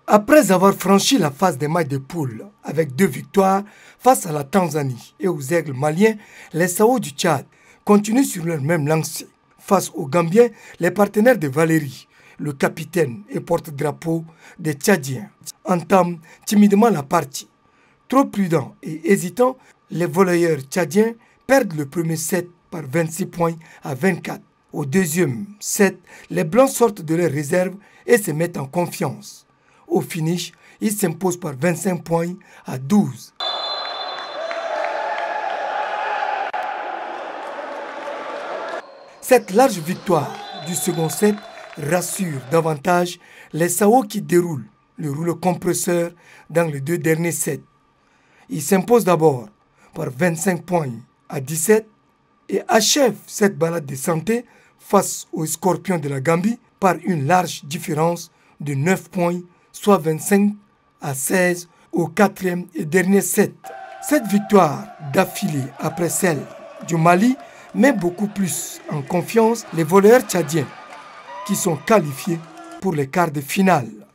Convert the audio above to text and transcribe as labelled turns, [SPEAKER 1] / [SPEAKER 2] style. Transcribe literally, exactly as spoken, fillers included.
[SPEAKER 1] Après avoir franchi la phase des matchs de poule avec deux victoires face à la Tanzanie et aux Aigles maliens, les Sao du Tchad continuent sur leur même lancée. Face aux Gambiens, les partenaires de Valérie, le capitaine et porte-drapeau des Tchadiens, entament timidement la partie. Trop prudents et hésitants, les volleyeurs tchadiens perdent le premier set par vingt-six points à vingt-quatre. Au deuxième set, les Blancs sortent de leur réserve et se mettent en confiance. Au finish, ils s'imposent par vingt-cinq points à douze. Cette large victoire du second set rassure davantage les Sao qui déroulent le rouleau compresseur dans les deux derniers sets. Ils s'imposent d'abord par vingt-cinq points à dix-sept et achèvent cette balade de santé face aux Scorpions de la Gambie par une large différence de neuf points, soit vingt-cinq à seize au quatrième et dernier set. Cette victoire d'affilée après celle du Mali met beaucoup plus en confiance les volleyeurs tchadiens qui sont qualifiés pour les quarts de finale.